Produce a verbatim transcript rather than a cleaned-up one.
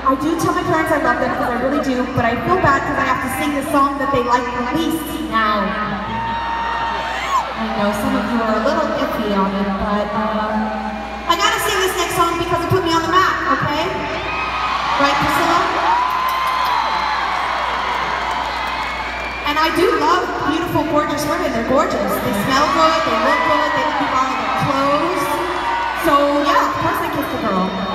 I do tell my parents I love them because I really do, but I feel bad because I have to sing the song that they like the least now. I know some of you are a little iffy on it, but uh, I gotta sing this next song because it put me on the map, okay? Right, Priscilla? And I do love beautiful, gorgeous women. They're gorgeous. They smell good, they look good, they keep all of their clothes. So yeah, of course I kissed a girl.